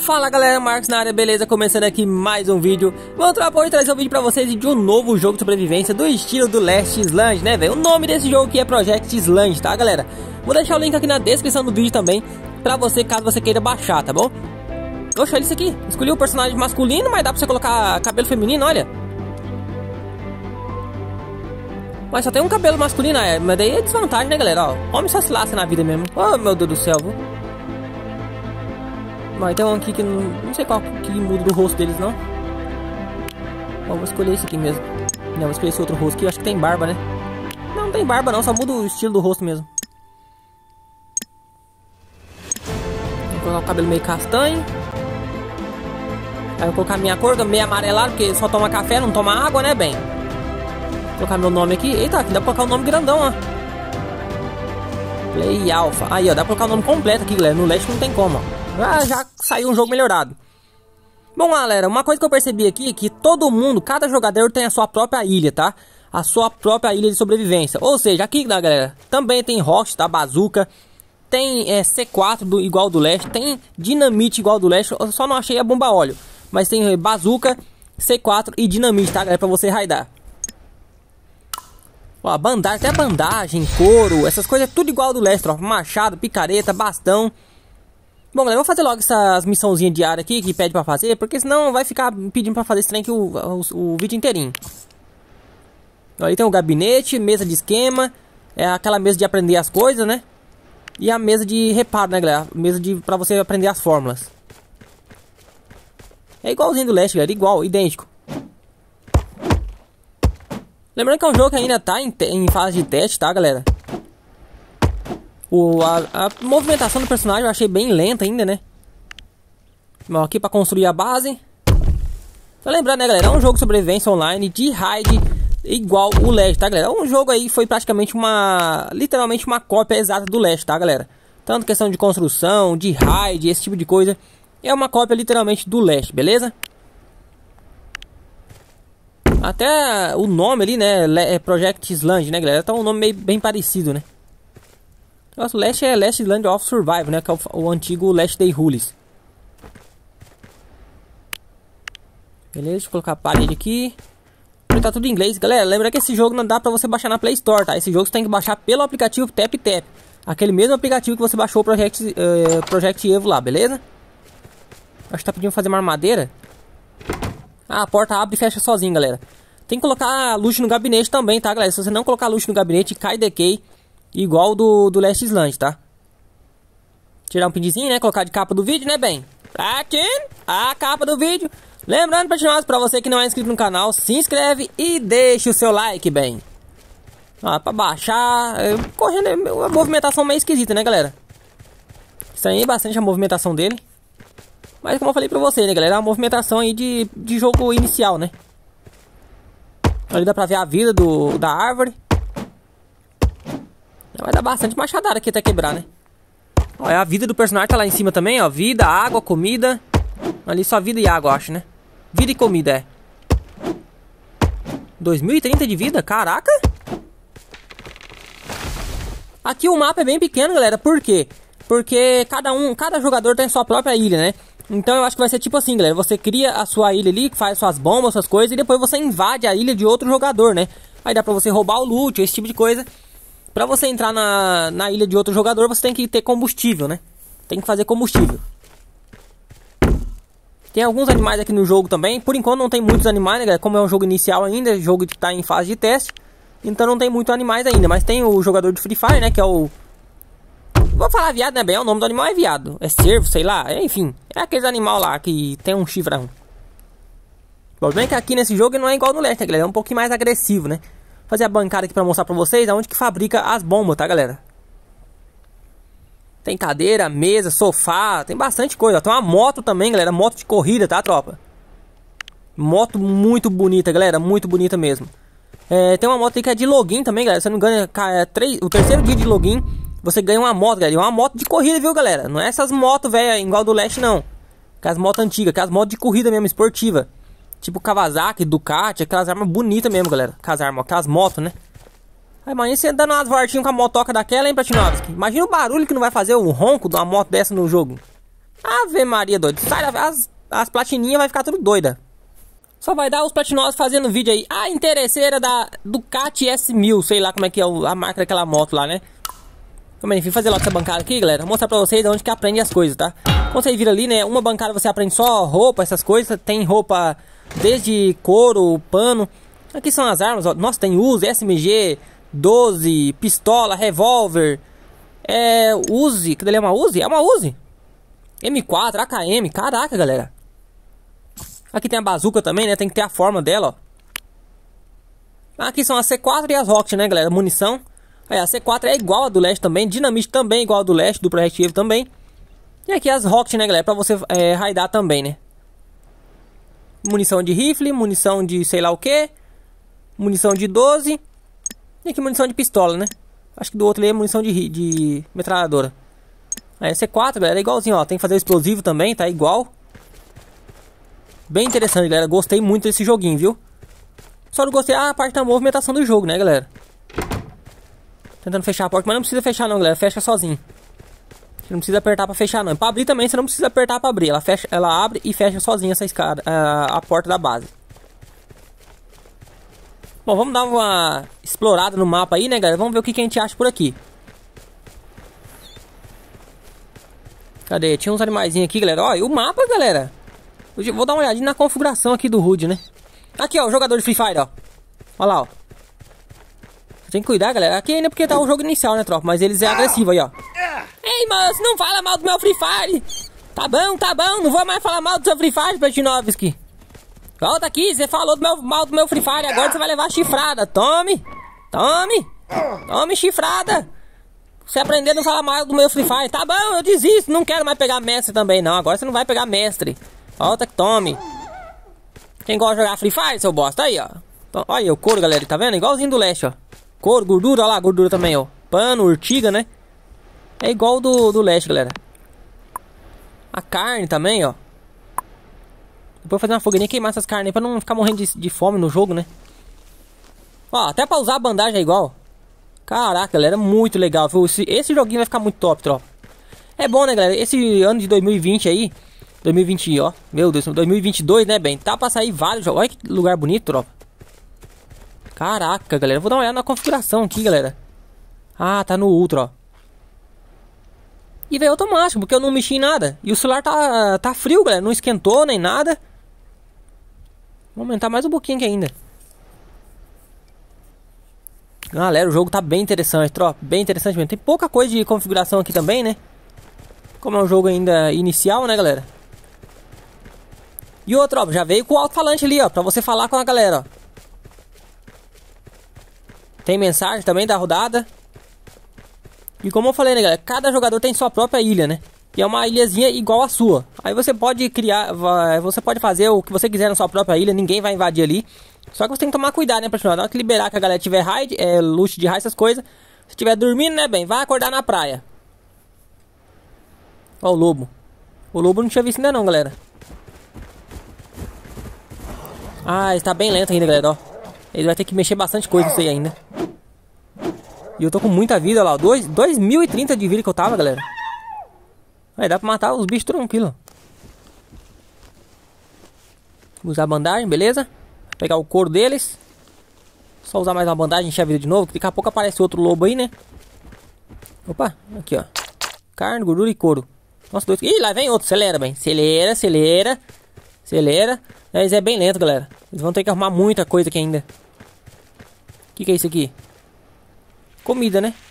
Fala galera, Marcos na área, beleza? Começando aqui mais um vídeo. Vou trazer um vídeo pra vocês de um novo jogo de sobrevivência do estilo do Last Island, né, velho? O nome desse jogo aqui é Project Island, tá, galera? Vou deixar o link aqui na descrição do vídeo também, pra você, caso você queira baixar, tá bom? Oxe, olha isso aqui. Escolhi o personagem masculino, mas dá pra você colocar cabelo feminino, olha. Mas só tem um cabelo masculino, mas daí é desvantagem, né, galera? Ó, homem só se lasca na vida mesmo. Oh, meu Deus do céu, viu? Mas tem um aqui que não sei qual que muda do rosto deles, não. Ó, vou escolher esse aqui mesmo. Não, vou escolher esse outro rosto aqui. Acho que tem barba, né? Não, não tem barba não, só muda o estilo do rosto mesmo. Vou colocar o cabelo meio castanho. Aí eu vou colocar a minha cor, meio amarelado, porque só toma café, não toma água, né, bem? Vou colocar meu nome aqui. Eita, aqui dá pra colocar o nome grandão, ó. Play Alpha. Aí, ó, dá pra colocar o nome completo aqui, galera. No Last não tem como, ó. Já saiu um jogo melhorado. Bom, galera, uma coisa que eu percebi aqui é que todo mundo, cada jogador tem a sua própria ilha, tá? A sua própria ilha de sobrevivência. Ou seja, aqui, galera, também tem rocha, tá? Bazuca. Tem C4 igual do Last. Tem dinamite igual do Last. Eu só não achei a bomba óleo. Mas tem bazuca, C4 e dinamite, tá, galera? Pra você raidar. Ó, bandagem, até bandagem, couro, essas coisas é tudo igual do Last, ó. Machado, picareta, bastão. Bom, galera, eu vou fazer logo essas missãozinhas diárias aqui que pede pra fazer, porque senão vai ficar pedindo pra fazer esse trem aqui o vídeo inteirinho. Ali tem o gabinete, mesa de esquema, é aquela mesa de aprender as coisas, né? E a mesa de reparo, né, galera? Mesa pra você aprender as fórmulas. É igualzinho do Last, galera, igual, idêntico. Lembrando que é um jogo que ainda tá em fase de teste, tá, galera? A movimentação do personagem eu achei bem lenta ainda, né? Bom, aqui pra construir a base. Só lembrando, né, galera? É um jogo de sobrevivência online de raid igual o Last, tá, galera? Um jogo aí foi praticamente literalmente uma cópia exata do Last, tá, galera? Tanto questão de construção, de raid, esse tipo de coisa. É uma cópia literalmente do Last, beleza? Até o nome ali, né? É Project Island, né, galera? Tá um nome meio bem parecido, né? Nossa, o Last é Last Island of Survival, né? Que é o antigo Last Day Rules. Beleza, deixa eu colocar a parede aqui. Tá tudo em inglês. Galera, lembra que esse jogo não dá pra você baixar na Play Store, tá? Esse jogo você tem que baixar pelo aplicativo Tap Tap. Aquele mesmo aplicativo que você baixou o Project Evo lá, beleza? Acho que tá pedindo fazer uma armadeira. Ah, a porta abre e fecha sozinho, galera. Tem que colocar luxo no gabinete também, tá, galera? Se você não colocar luxo no gabinete, cai decay. Igual do Last Island, tá? Tirar um pindizinho, né? Colocar de capa do vídeo, né, bem? Aqui, a capa do vídeo. Lembrando, pra você que não é inscrito no canal, se inscreve e deixa o seu like, bem. Ah, pra baixar... correndo, a movimentação meio esquisita, né, galera? Estranhei bastante a movimentação dele. Mas como eu falei pra você, né, galera? É uma movimentação aí de jogo inicial, né? Ali dá pra ver a vida da árvore. Vai dar bastante machadada aqui até quebrar, né? Ó, a vida do personagem tá lá em cima também, ó. Vida, água, comida. Ali só vida e água, eu acho, né? Vida e comida, é. 2030 de vida? Caraca! Aqui o mapa é bem pequeno, galera. Por quê? Porque cada jogador tem sua própria ilha, né? Então eu acho que vai ser tipo assim, galera. Você cria a sua ilha ali, faz suas bombas, suas coisas. E depois você invade a ilha de outro jogador, né? Aí dá pra você roubar o loot, esse tipo de coisa. Pra você entrar na ilha de outro jogador, você tem que ter combustível, né? Tem que fazer combustível. Tem alguns animais aqui no jogo também. Por enquanto não tem muitos animais, né, galera? Como é um jogo inicial ainda, jogo que tá em fase de teste. Então não tem muitos animais ainda. Mas tem o jogador de Free Fire, né? Que é o... vou falar viado, né, bem? O nome do animal é viado. É cervo, sei lá. Enfim, é aqueles animal lá que tem um chifrão. O problema é que aqui nesse jogo não é igual no Last, né, galera? É um pouquinho mais agressivo, né? Fazer a bancada aqui pra mostrar pra vocês aonde que fabrica as bombas, tá, galera? Tem cadeira, mesa, sofá, tem bastante coisa. Tem uma moto também, galera, moto de corrida, tá, tropa? Moto muito bonita, galera, muito bonita mesmo. Tem uma moto aí que é de login também, galera. Você não ganha, o terceiro dia de login, você ganha uma moto, galera. E uma moto de corrida, viu, galera? Não é essas motos, velho, igual do Last, não. Que as motos antigas, que as motos de corrida mesmo, esportiva. Tipo Kawasaki, Ducati, aquelas armas bonitas mesmo, galera. Aquelas motos, né? Aí, imagina você dando umas voltinhas com a motoca daquela, hein, Platinovski? Imagina o barulho que não vai fazer um ronco de uma moto dessa no jogo. Ave Maria, doido. Sai, as platininhas vai ficar tudo doida. Só vai dar os platinosos fazendo vídeo aí. A interesseira da Ducati S1000. Sei lá como é que é a marca daquela moto lá, né? Também, enfim, fazer logo essa bancada aqui, galera. Vou mostrar pra vocês onde que aprende as coisas, tá? Quando vocês viram ali, né? Uma bancada você aprende só roupa, essas coisas. Tem roupa desde couro, pano. Aqui são as armas, ó. Nossa, tem Uzi, SMG, 12, pistola, revólver. Uzi. Que dele é uma Uzi? É uma Uzi. M4, AKM. Caraca, galera. Aqui tem a bazuca também, né? Tem que ter a forma dela, ó. Aqui são as C4 e as Rocket, né, galera? Munição. A C4 é igual a do Leste também. Dinamite também igual a do Leste, do Project também. E aqui as Rocket, né, galera? Pra você raidar também, né? Munição de rifle, munição de sei lá o que. Munição de 12. E aqui munição de pistola, né? Acho que do outro ali é munição de metralhadora. Aí a C4, galera, é igualzinho, ó. Tem que fazer o explosivo também, tá igual. Bem interessante, galera. Gostei muito desse joguinho, viu? Só não gostei a parte da movimentação do jogo, né, galera? Tentando fechar a porta, mas não precisa fechar não, galera. Fecha sozinho. Você não precisa apertar pra fechar não. Pra abrir também você não precisa apertar pra abrir. Ela abre e fecha sozinha essa escada, a porta da base. Bom, vamos dar uma explorada no mapa aí, né, galera? Vamos ver o que a gente acha por aqui. Cadê? Tinha uns animaizinhos aqui, galera. Ó, e o mapa, galera. Eu vou dar uma olhadinha na configuração aqui do HUD, né? Aqui, ó, o jogador de Free Fire, ó. Olha lá, ó. Tem que cuidar, galera. Aqui ainda porque tá o jogo inicial, né, tropa? Mas eles é agressivo aí, ó. Ei, moço, não fala mal do meu Free Fire. Tá bom, tá bom. Não vou mais falar mal do seu Free Fire, Platinovski. Volta aqui, você falou mal do meu Free Fire. Agora você vai levar chifrada. Tome. Tome. Tome chifrada. Você aprender a não falar mal do meu Free Fire. Tá bom, eu desisto. Não quero mais pegar mestre também, não. Agora você não vai pegar mestre. Volta que tome. Quem gosta de jogar Free Fire, seu bosta? Aí, ó. Olha aí o couro, galera. Tá vendo? Igualzinho do Leste, ó. Couro, gordura, olha lá, gordura também, ó. Pano, urtiga, né? É igual do Leste, galera. A carne também, ó. Depois fazer uma fogueirinha e queimar essas carnes aí pra não ficar morrendo de fome no jogo, né? Ó, até pra usar a bandagem é igual. Caraca, galera, muito legal, viu? Esse joguinho vai ficar muito top, tropa. É bom, né, galera? Esse ano de 2020 aí, 2020, ó, meu Deus, 2022, né, bem? Tá pra sair vários jogos. Olha que lugar bonito, tropa. Caraca, galera, vou dar uma olhada na configuração aqui, galera. Ah, tá no Ultra, ó. E veio automático, porque eu não mexi em nada. E o celular tá frio, galera, não esquentou nem nada. Vou aumentar mais um pouquinho aqui ainda. Galera, o jogo tá bem interessante, tropa. Bem interessante mesmo. Tem pouca coisa de configuração aqui também, né? Como é um jogo ainda inicial, né, galera? E outro, ó, já veio com o alto-falante ali, ó, pra você falar com a galera, ó. Tem mensagem também da rodada. E como eu falei, né, galera, cada jogador tem sua própria ilha, né? E é uma ilhazinha igual a sua. Aí você pode criar, você pode fazer o que você quiser na sua própria ilha. Ninguém vai invadir ali. Só que você tem que tomar cuidado, né, pra na hora que liberar, que a galera tiver raid, loot de raid, essas coisas. Se tiver dormindo, né, bem, vai acordar na praia. Ó o lobo. O lobo não tinha visto ainda não, galera. Ah, ele tá bem lento ainda, galera, ó. Ele vai ter que mexer bastante coisa isso aí ainda. E eu tô com muita vida lá, ó. 2030 de vida que eu tava, galera. Aí dá pra matar os bichos tranquilo. Usar a bandagem, beleza? Pegar o couro deles. Só usar mais uma bandagem e encher a vida de novo. Que daqui a pouco aparece outro lobo aí, né? Opa, aqui ó. Carne, gordura e couro. Nossa, dois. Ih, lá vem outro. Acelera, bem. Acelera, acelera. Acelera. Mas é bem lento, galera. Eles vão ter que arrumar muita coisa aqui ainda. O que é isso aqui? Comida, né?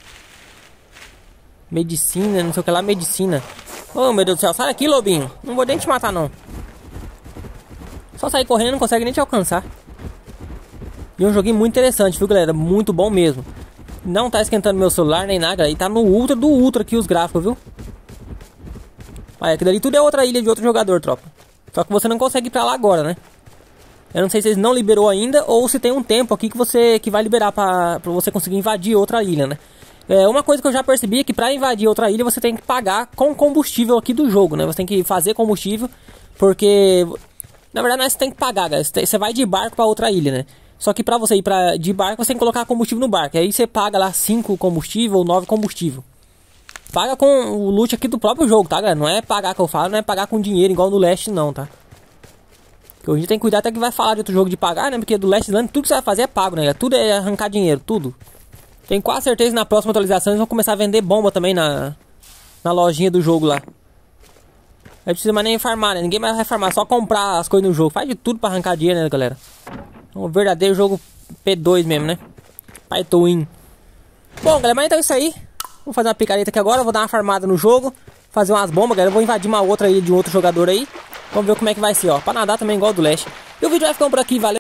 Medicina, não sei o que lá, medicina. Oh, meu Deus do céu, sai daqui, lobinho. Não vou nem te matar, não. Só sair correndo, não consegue nem te alcançar. E é um joguinho muito interessante, viu, galera? Muito bom mesmo. Não tá esquentando meu celular nem nada. E tá no ultra do ultra aqui os gráficos, viu? Olha, aquilo ali tudo é outra ilha de outro jogador, tropa. Só que você não consegue ir pra lá agora, né? Eu não sei se eles não liberou ainda ou se tem um tempo aqui que vai liberar pra você conseguir invadir outra ilha, né? Uma coisa que eu já percebi é que pra invadir outra ilha você tem que pagar com combustível aqui do jogo, né? Você tem que fazer combustível, porque na verdade não é que você tem que pagar, galera. Você vai de barco pra outra ilha, né? Só que pra você ir de barco você tem que colocar combustível no barco. Aí você paga lá 5 combustível ou 9 combustível. paga com o loot aqui do próprio jogo, tá, galera? Não é pagar que eu falo, não é pagar com dinheiro igual no Last não, tá? Porque a gente tem que cuidar até que vai falar de outro jogo de pagar, né? Porque do Last Land tudo que você vai fazer é pago, né, galera? Tudo é arrancar dinheiro, tudo. Tenho quase certeza que na próxima atualização eles vão começar a vender bomba também na lojinha do jogo lá. Aí precisa mais nem farmar, né? Ninguém mais vai farmar, só comprar as coisas no jogo. Faz de tudo pra arrancar dinheiro, né, galera? É um verdadeiro jogo P2 mesmo, né? Pay to win. Bom, galera, mas então é isso aí. Vou fazer uma picareta aqui agora, vou dar uma farmada no jogo. Fazer umas bombas, galera. Eu vou invadir uma outra aí de outro jogador aí. Vamos ver como é que vai ser, ó. Pra nadar também igual do Leste. E o vídeo vai ficando por aqui, valeu.